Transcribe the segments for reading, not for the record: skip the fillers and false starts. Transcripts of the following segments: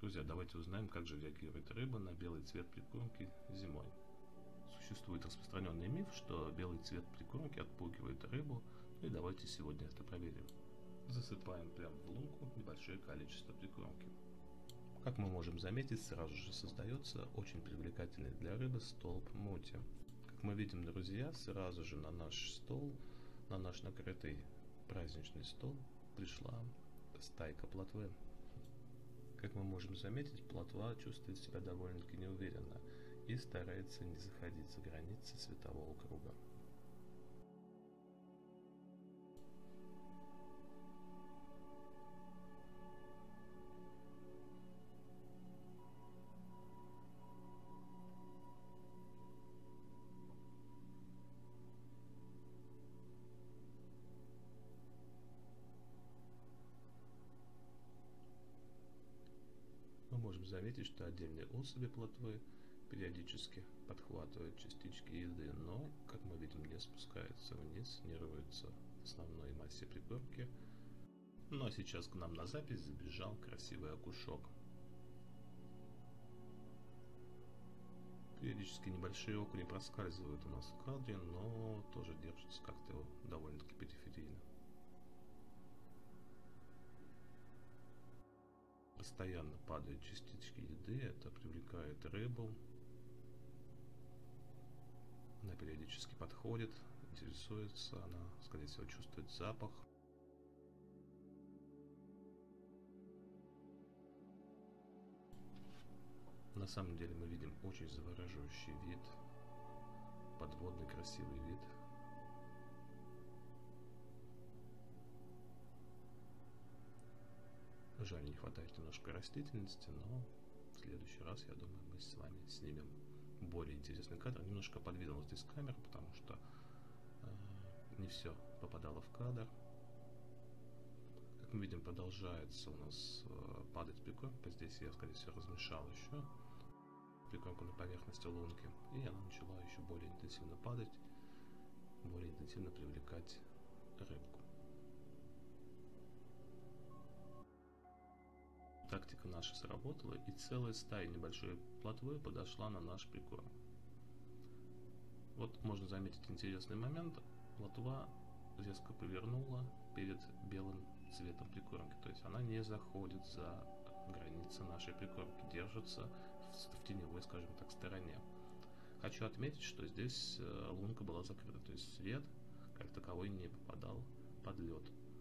Друзья, давайте узнаем, как же реагирует рыба на белый цвет прикормки зимой. Существует распространенный миф, что белый цвет прикормки отпугивает рыбу, и давайте сегодня это проверим. Засыпаем прямо в лунку небольшое количество прикормки. Как мы можем заметить, сразу же создается очень привлекательный для рыбы столб мути. Как мы видим, друзья, сразу же на наш стол, на наш накрытый праздничный стол пришла стайка плотвы. Как мы можем заметить, плотва чувствует себя довольно-таки неуверенно и старается не заходить за границы светового круга. Мы можем заметить, что отдельные особи плотвы периодически подхватывают частички еды, но, как мы видим, не спускаются вниз, не рваются в основной массе прикормки. Ну а сейчас к нам на запись забежал красивый окушок. Периодически небольшие окуни проскальзывают у нас в кадре, но тоже держатся как-то довольно-таки периферийно. Постоянно падают частички еды, это привлекает рыбу. Она периодически подходит, интересуется, она, скорее всего, чувствует запах. На самом деле мы видим очень завораживающий вид, подводный красивый вид. Жаль, не хватает немножко растительности, но в следующий раз, я думаю, мы с вами снимем более интересный кадр. Немножко подвинула здесь камера, потому что не все попадало в кадр. Как мы видим, продолжается у нас падать прикормка. Здесь я, скорее всего, размешал еще прикормку на поверхности лунки, и она начала еще более интенсивно падать, более интенсивно привлекать рыбку. Тактика наша сработала, и целая стая небольшой плотвы подошла на наш прикорм. Вот можно заметить интересный момент. Плотва резко повернула перед белым цветом прикормки, то есть она не заходит за границы нашей прикормки, держится в теневой, скажем так, стороне. Хочу отметить, что здесь лунка была закрыта, то есть свет как таковой не попадал под лед.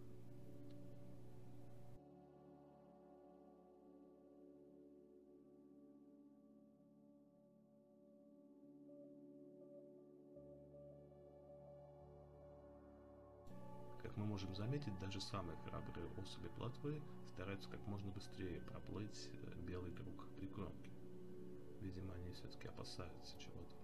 Как мы можем заметить, даже самые храбрые особи плотвы стараются как можно быстрее проплыть белый круг прикормки. Видимо, они все-таки опасаются чего-то.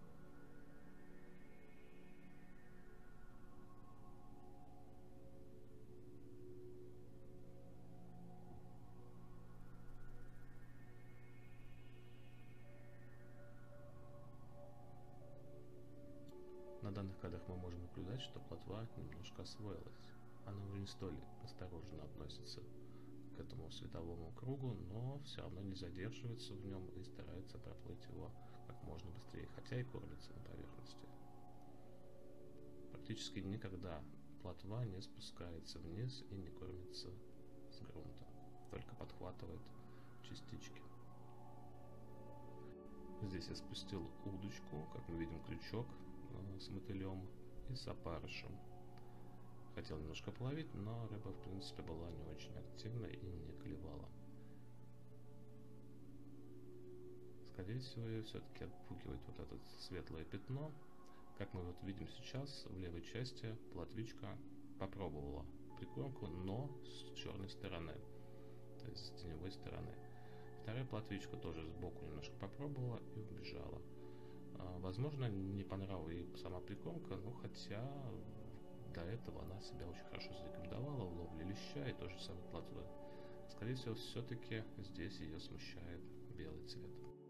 На данных кадрах мы можем наблюдать, что плотва немножко освоилась. Она уже не столь осторожно относится к этому световому кругу, но все равно не задерживается в нем и старается проплыть его как можно быстрее, хотя и кормится на поверхности. Практически никогда плотва не спускается вниз и не кормится с грунта, только подхватывает частички. Здесь я спустил удочку, как мы видим, крючок с мотылем и с опарышем. Хотел немножко половить, но рыба, в принципе, была не очень активна и не клевала. Скорее всего, ее все-таки отпугивает вот это светлое пятно. Как мы вот видим сейчас, в левой части плотвичка попробовала прикормку, но с черной стороны, то есть с теневой стороны. Вторая плотвичка тоже сбоку немножко попробовала и убежала. Возможно, не понравилась ей сама прикормка, но хотя до этого она себя очень хорошо зарекомендовала в ловле леща и то же самое плотвы. Скорее всего, все-таки здесь ее смущает белый цвет.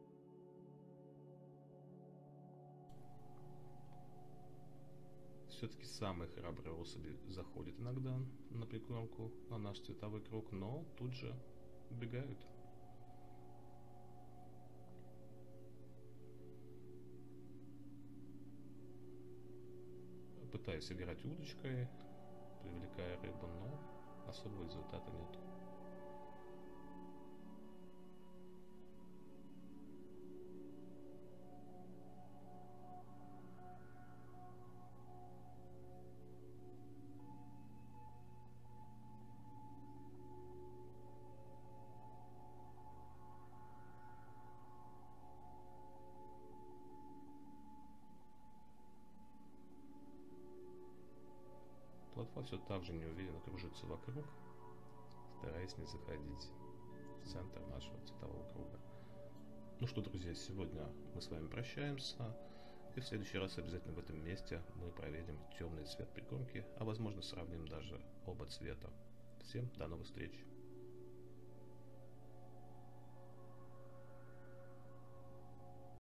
Все-таки самые храбрые особи заходят иногда на прикормку, на наш цветовой круг, но тут же убегают. Пытаюсь играть удочкой, привлекая рыбу, но особого результата нет. Плотва все так же неуверенно кружится вокруг, стараясь не заходить в центр нашего цветового круга. Ну что, друзья, сегодня мы с вами прощаемся, и в следующий раз обязательно в этом месте мы проверим темный цвет прикормки, а возможно сравним даже оба цвета. Всем до новых встреч!